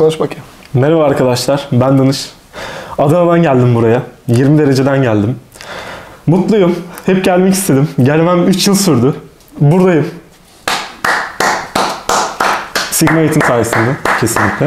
Konuş bakayım. Merhaba arkadaşlar, ben Danış. Adana'dan geldim buraya. 20 dereceden geldim. Mutluyum. Hep gelmek istedim. Gelmem 3 yıl sürdü. Buradayım. Sigma eğitim sayesinde kesinlikle.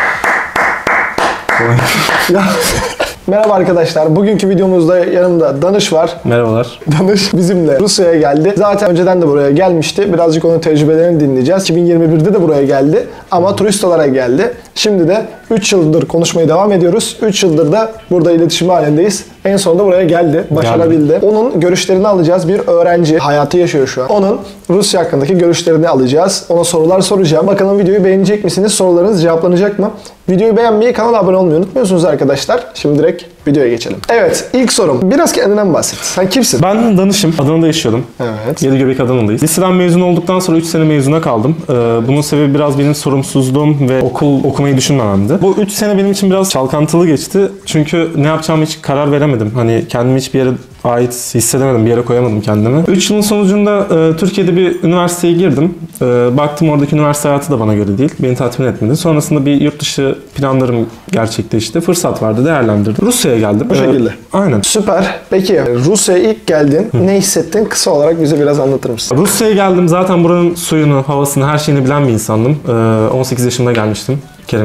Merhaba arkadaşlar. Bugünkü videomuzda yanımda Danış var. Merhabalar. Danış bizimle Rusya'ya geldi. Zaten önceden de buraya gelmişti. Birazcık onun tecrübelerini dinleyeceğiz. 2021'de de buraya geldi. Ama turist olarak geldi. Şimdi de 3 yıldır konuşmaya devam ediyoruz. 3 yıldır da burada iletişim halindeyiz. En sonunda buraya geldi. Başarabildi. Onun görüşlerini alacağız. Bir öğrenci hayatı yaşıyor şu an. Onun Rusya hakkındaki görüşlerini alacağız. Ona sorular soracağım. Bakalım videoyu beğenecek misiniz? Sorularınız cevaplanacak mı? Videoyu beğenmeyi, kanala abone olmayı unutmuyorsunuz arkadaşlar. Şimdi direkt videoya geçelim. Evet, ilk sorum. Biraz kendinden bahset. Sen kimsin? Ben Danış'ım. Adana'da yaşıyordum. Evet. Yedigöbek Adana'dayız. Liseden mezun olduktan sonra 3 sene mezuna kaldım. Bunun sebebi biraz benim sorumsuzluğum ve okul okumayı düşünmememdi. Bu 3 sene benim için biraz çalkantılı geçti. Çünkü ne yapacağımı hiç karar veremedim. Hani kendimi hiçbir yere ait hissedemedim. Bir yere koyamadım kendimi. 3 yılın sonucunda Türkiye'de bir üniversiteye girdim. Baktım oradaki üniversite hayatı da bana göre değil. Beni tatmin etmedi. Sonrasında bir yurt dışı planlarım gerçekleşti. Fırsat vardı, değerlendirdim. Rusya'ya geldim. Bu şekilde. Aynen. Süper. Peki Rusya'ya ilk geldin. Ne hissettin? Kısa olarak bize biraz anlatır mısın? Rusya'ya geldim. Zaten buranın suyunu, havasını, her şeyini bilen bir insandım. 18 yaşımda gelmiştim.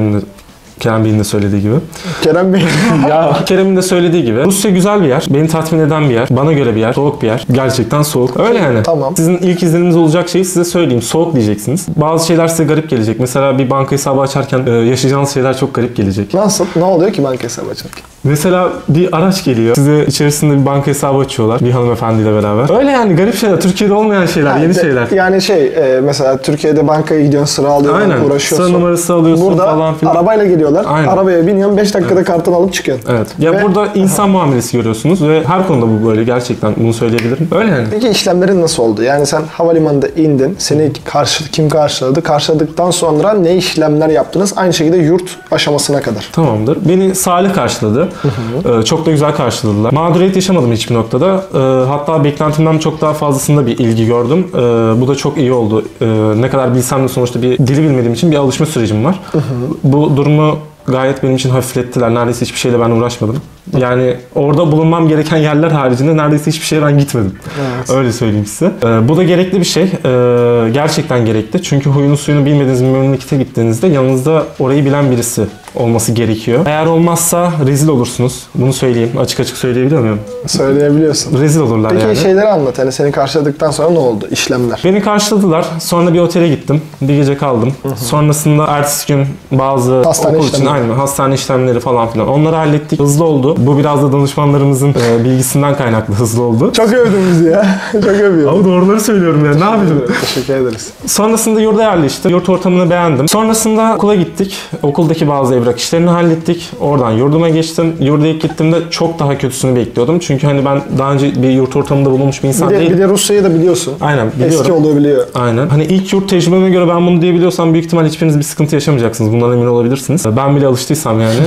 Kerem Bey'in de söylediği gibi. Kerem Bey. Kerem'in de söylediği gibi. Rusya güzel bir yer. Beni tatmin eden bir yer. Bana göre bir yer. Soğuk bir yer. Gerçekten soğuk. Öyle yani. Tamam. Sizin ilk izleniminiz olacak şeyi size söyleyeyim. Soğuk diyeceksiniz. Bazı şeyler size garip gelecek. Mesela bir banka hesabı açarken yaşayacağınız şeyler çok garip gelecek. Nasıl? Ne oluyor ki banka hesabı açarken? Mesela bir araç geliyor. Size içerisinde bir banka hesabı açıyorlar. Bir hanımefendiyle beraber. Öyle yani garip şeyler. Türkiye'de olmayan şeyler. Yeni şeyler. Yani mesela Türkiye'de bankaya gidiyorsun, sıra alıyorsun, Aynen. uğraşıyorsun. Sıra numarası alıyorsun burada falan filan. Arabayla geliyorlar. Aynen. Arabaya biniyorsun, 5 dakikada kartını alıp çıkıyorsun. Evet. Ya burada insan muamelesi görüyorsunuz ve her konuda bu böyle. Gerçekten bunu söyleyebilirim. Öyle yani. Peki işlemlerin nasıl oldu? Yani sen havalimanında indin. Seni kim karşıladı? Karşıladıktan sonra ne işlemler yaptınız? Aynı şekilde yurt aşamasına kadar. Tamamdır. Beni Salih karşıladı. Çok da güzel karşıladılar. Mağduriyet yaşamadım hiçbir noktada. Hatta beklentimden çok daha fazlasında bir ilgi gördüm. Bu da çok iyi oldu. Ne kadar bilsem de sonuçta bir dili bilmediğim için bir alışma sürecim var. Bu durumu gayet benim için hafiflettiler. Neredeyse hiçbir şeyle ben uğraşmadım. Yani orada bulunmam gereken yerler haricinde neredeyse hiçbir şeye ben gitmedim. Evet. Öyle söyleyeyim size. Bu da gerekli bir şey. Gerçekten gerekli. Çünkü huyunu suyunu bilmediğiniz bir memlekete gittiğinizde yanınızda orayı bilen birisi olması gerekiyor. Eğer olmazsa rezil olursunuz. Bunu söyleyeyim. Açık açık söyleyebiliyor muyum? Söyleyebiliyorsun. Rezil olurlar Peki yani. Peki şeyleri anlat. Yani seni karşıladıktan sonra ne oldu? İşlemler. Beni karşıladılar. Sonra bir otele gittim. Bir gece kaldım. Sonrasında ertesi gün bazı hastane okul için hastane işlemleri falan filan. Onları hallettik. Hızlı oldu. Bu biraz da danışmanlarımızın bilgisinden kaynaklı hızlı oldu. Çok övdün bizi ya. Çok övüyorum. Abi doğruları söylüyorum ya. Ne yapayım? Teşekkür ederiz. Sonrasında yurda yerleştim. Yurt ortamını beğendim. Sonrasında okula gittik. Okuldaki bazı evrak işlerini hallettik. Oradan yurduma geçtim. Yurda ilk gittiğimde çok daha kötüsünü bekliyordum. Çünkü hani ben daha önce bir yurt ortamında bulunmuş bir insan değilim. Bir de Rusya'yı da biliyorsun. Aynen biliyorum. Eski olduğu biliyor. Aynen. Hani ilk yurt tecrübeme göre ben bunu diyebiliyorsam büyük ihtimal hiçbiriniz bir sıkıntı yaşamayacaksınız. Bundan emin olabilirsiniz. Ben bile alıştıysam yani.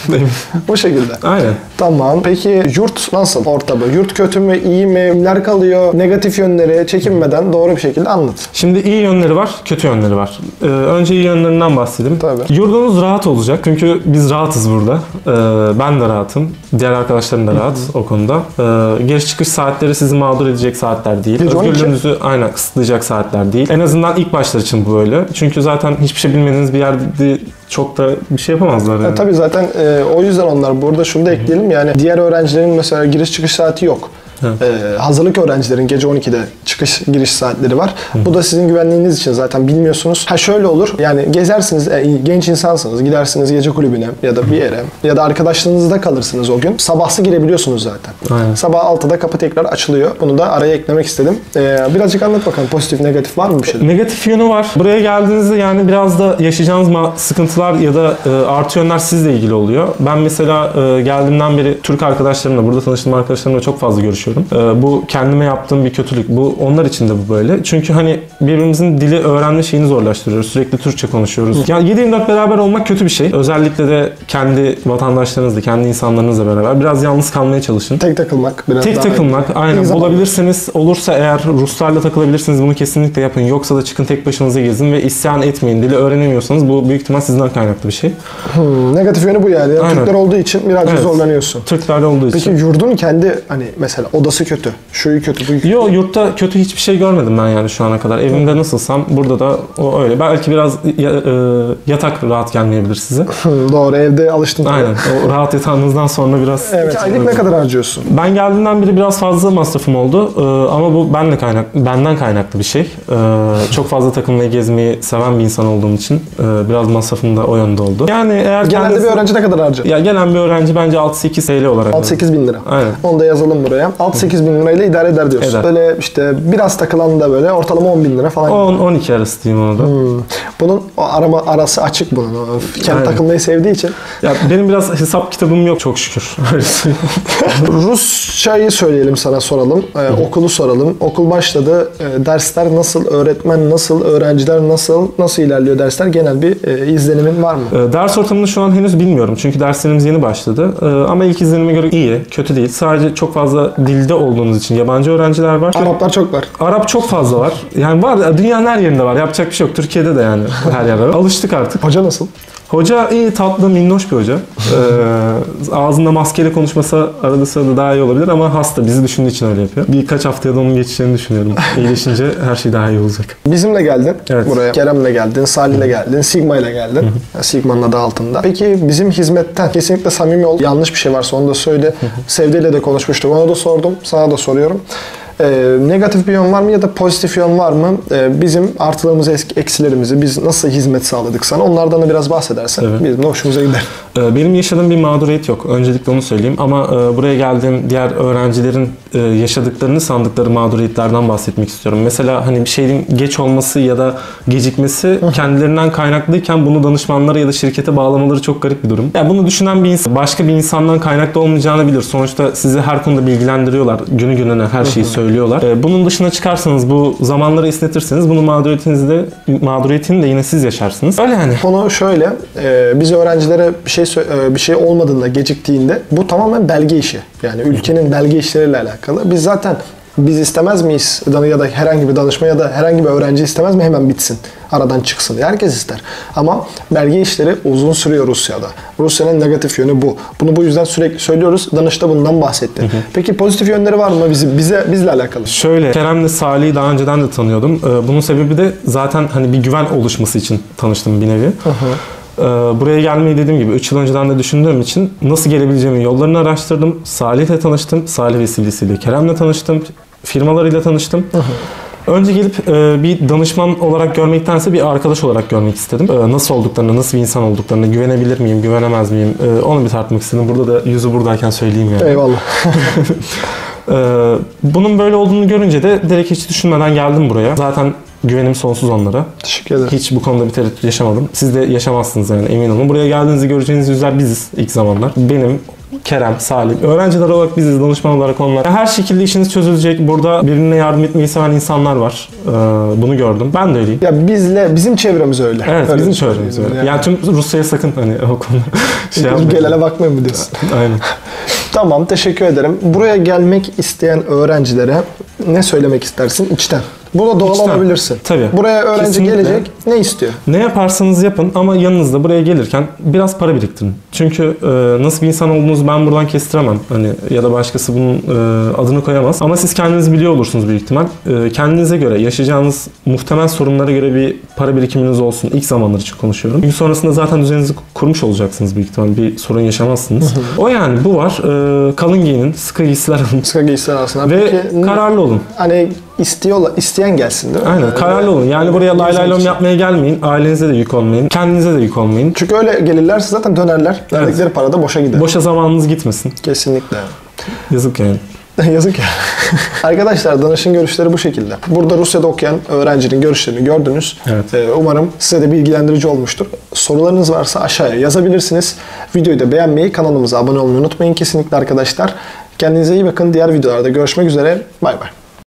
Bu şekilde. Aynen. Tamam. Peki yurt nasıl ortamı? Yurt kötü mü, iyi mi? Kimler kalıyor? Negatif yönleri çekinmeden doğru bir şekilde anlat. Şimdi iyi yönleri var, kötü yönleri var. Önce iyi yönlerinden bahsedeyim. Tabii. Yurdunuz rahat olacak. Çünkü biz rahatız burada. Ben de rahatım. Diğer arkadaşlarım da rahat o konuda. Giriş çıkış saatleri sizi mağdur edecek saatler değil. Özgürlüğünüzü aynen kısıtlayacak saatler değil. En azından ilk başlar için bu böyle. Çünkü zaten hiçbir şey bilmediğiniz bir yerde çok da bir şey yapamazlar yani. Tabii zaten o yüzden onlar burada şunu da ekleyelim yani diğer öğrencilerin mesela giriş çıkış saati yok. Hazırlık öğrencilerin gece 12'de çıkış giriş saatleri var. Bu da sizin güvenliğiniz için zaten bilmiyorsunuz. Şöyle olur yani gezersiniz genç insansınız gidersiniz gece kulübüne ya da bir yere ya da arkadaşlarınızda kalırsınız o gün. Sabahsı girebiliyorsunuz zaten. Aynen. Sabah 6'da kapı tekrar açılıyor. Bunu da araya eklemek istedim. Birazcık anlat bakalım pozitif negatif var mı bir şey? Negatif yönü var. Buraya geldiğinizde yani biraz da yaşayacağınız sıkıntılar ya da artı yönler sizle ilgili oluyor. Ben mesela geldiğimden beri Türk arkadaşlarımla burada tanıştığım arkadaşlarımla çok fazla görüşüyorum. konuşuyorum. Bu kendime yaptığım bir kötülük. Bu onlar için de bu böyle. Çünkü hani birbirimizin dili öğrenme şeyini zorlaştırıyoruz. Sürekli Türkçe konuşuyoruz. Yani 7/24 beraber olmak kötü bir şey. Özellikle de kendi vatandaşlarınızla, kendi insanlarınızla beraber biraz yalnız kalmaya çalışın. Tek takılmak biraz Tek daha takılmak, iyi. aynen. İyi zaman. Bulabilirseniz, olursa eğer Ruslarla takılabilirsiniz, bunu kesinlikle yapın. Yoksa da çıkın tek başınıza gezin ve isyan etmeyin. Dili öğrenemiyorsanız bu büyük ihtimal sizden kaynaklı bir şey. Negatif yönü bu yani. Aynen. Türkler olduğu için birazcık Evet. zorlanıyorsun. Türklerle olduğu Peki için. yurdun kendi hani mesela odası kötü, şuyu kötü, buyu kötü. Yo, yurtta kötü hiçbir şey görmedim ben yani şu ana kadar. Evimde nasılsam burada da o öyle. Belki biraz yatak rahat gelmeyebilir size. Doğru, evde alıştın. Aynen. O rahat yatağınızdan sonra biraz... Evet. Aylık ne kadar harcıyorsun? Ben geldiğimden beri biraz fazla masrafım oldu. Ama bu benden kaynaklı bir şey. Çok fazla takılmayı, gezmeyi seven bir insan olduğum için biraz masrafım da o yönde oldu. Yani eğer Genelde bir öğrenci ne kadar harcıyor? Ya gelen bir öğrenci bence 6-8 TL olarak. 6-8 bin lira. Aynen. Onu da yazalım buraya. 6-8 bin lirayla idare eder diyorsun. Eder. Böyle işte biraz takılan da böyle ortalama 10 bin lira falan. 10-12 arası diyeyim onu da. Bunun o arası açık bunun. O kendi Aynen. takılmayı sevdiği için. Ya benim biraz hesap kitabım yok çok şükür. Öyle söyleyeyim. Rusçayı söyleyelim sana, soralım. Okulu soralım. Okul başladı. Dersler nasıl? Öğretmen nasıl? Öğrenciler nasıl? Nasıl ilerliyor dersler? Genel bir izlenimin var mı? Ders ortamını şu an henüz bilmiyorum. Çünkü derslerimiz yeni başladı. Ama ilk izlenime göre iyi, kötü değil. Sadece çok fazla dilde olduğunuz için yabancı öğrenciler var. Araplar çok var. Arap çok fazla var. Yani var, dünyanın her yerinde var. Yapacak bir şey yok. Türkiye'de de yani her yerde var. Alıştık artık. Hoca nasıl? Hoca iyi, tatlı, minnoş bir hoca. Ağzında maskeyle konuşmasa arada sırada daha iyi olabilir ama hasta. Bizi düşündüğü için öyle yapıyor. Birkaç haftaya da onun geçeceğini düşünüyorum. İyileşince her şey daha iyi olacak. Bizimle geldin Evet. buraya. Kerem'le geldin, Salih'le geldin, Sigma'yla geldin. Sigma'nın adı altında. Peki bizim hizmetten kesinlikle samimi ol. Yanlış bir şey varsa onu da söyle. Sevdi'yle de konuşmuştuk. Ona da sordum. Sana da soruyorum. Negatif bir yön var mı ya da pozitif yön var mı? Bizim artılarımızı, eksilerimizi biz nasıl hizmet sağladık sana? Onlardan da biraz bahsedersen Evet. bizim de hoşumuza gider. Benim yaşadığım bir mağduriyet yok. Öncelikle onu söyleyeyim. Ama buraya geldiğim diğer öğrencilerin yaşadıklarını sandıkları mağduriyetlerden bahsetmek istiyorum. Mesela hani bir şeyin geç olması ya da gecikmesi kendilerinden kaynaklıyken bunu danışmanlara ya da şirkete bağlamaları çok garip bir durum. Yani bunu düşünen bir insan başka bir insandan kaynaklı olmayacağını bilir. Sonuçta sizi her konuda bilgilendiriyorlar. Günü gününe her şeyi söylüyorlar. Bunun dışına çıkarsanız, bu zamanları esnetirseniz bunun mağduriyetini de yine siz yaşarsınız. Öyle yani. Konu şöyle, biz öğrencilere bir şey olmadığında, geciktiğinde bu tamamen belge işi. Yani ülkenin belge işleriyle alakalı. Biz istemez miyiz ya da herhangi bir danışma ya da herhangi bir öğrenci istemez mi hemen bitsin, aradan çıksın? Herkes ister. Ama belge işleri uzun sürüyor Rusya'da. Rusya'nın negatif yönü bu. Bunu bu yüzden sürekli söylüyoruz. Danış da bundan bahsetti. Peki pozitif yönleri var mı bizle alakalı? Şöyle, Kerem'le Salih'i daha önceden de tanıyordum. Bunun sebebi de zaten hani bir güven oluşması için tanıştım bir nevi. Buraya gelmeyi dediğim gibi 3 yıl önceden de düşündüğüm için nasıl gelebileceğimin yollarını araştırdım. Salih'le tanıştım. Salih vesilesiyle Kerem'le tanıştım. Firmalarıyla tanıştım. Önce gelip bir danışman olarak görmektense bir arkadaş olarak görmek istedim. Nasıl olduklarını, nasıl bir insan olduklarını, güvenebilir miyim, güvenemez miyim? Onu bir tartmak istedim. Burada da yüzü buradayken söyleyeyim yani. Eyvallah. Bunun böyle olduğunu görünce de direkt hiç düşünmeden geldim buraya. Zaten güvenim sonsuz onlara. Teşekkür ederim. Hiç bu konuda bir tereddüt yaşamadım. Siz de yaşamazsınız yani, emin olun. Buraya geldiğinizde göreceğiniz yüzler biziz ilk zamanlar. Benim, Kerem, Salih. Öğrenciler olarak biziz, danışman olarak onlar. Her şekilde işiniz çözülecek. Burada birbirine yardım etmeyi seven insanlar var. Bunu gördüm. Ben de öyleyim. Ya bizim çevremiz öyle. Evet, öyle bizim çevremiz öyle. Yani tüm Rusya'ya sakın hani o konuda şey yapmayın. Gelene bakmayın mı diyorsun? Aynen. Tamam, teşekkür ederim. Buraya gelmek isteyen öğrencilere ne söylemek istersin içten? Buna doğal İçten. olabilirsin. Tabii. Buraya öğrenci Kesinlikle. gelecek, ne istiyor? Ne yaparsanız yapın ama yanınızda buraya gelirken biraz para biriktirin. Çünkü nasıl bir insan olduğunuzu ben buradan kestiremem. Hani ya da başkası bunun adını koyamaz. Ama siz kendiniz biliyor olursunuz büyük ihtimal. Kendinize göre, yaşayacağınız muhtemel sorunlara göre bir para birikiminiz olsun. İlk zamanlar için konuşuyorum. Çünkü sonrasında zaten düzeninizi kurmuş olacaksınız büyük ihtimal. Bir sorun yaşamazsınız. O yani bu var. Kalın giyinin, sıkı giysiler alın. Sıkı giysiler aslında. Ve Peki, kararlı olun. hani isteyen gelsin değil mi? Aynen, kararlı olun. Yani buraya lay lay lom yapmaya gelmeyin. Ailenize de yük olmayın. Kendinize de yük olmayın. Çünkü öyle gelirlerse zaten dönerler. Verdikleri para da boşa gider. Boşa zamanınız gitmesin. Kesinlikle. Yazık yani. Yazık ya. Arkadaşlar, danışın görüşleri bu şekilde. Burada Rusya'da okuyan öğrencinin görüşlerini gördünüz. Evet. Umarım size de bilgilendirici olmuştur. Sorularınız varsa aşağıya yazabilirsiniz. Videoyu da beğenmeyi, kanalımıza abone olmayı unutmayın kesinlikle arkadaşlar. Kendinize iyi bakın. Diğer videolarda görüşmek üzere. Bay bay.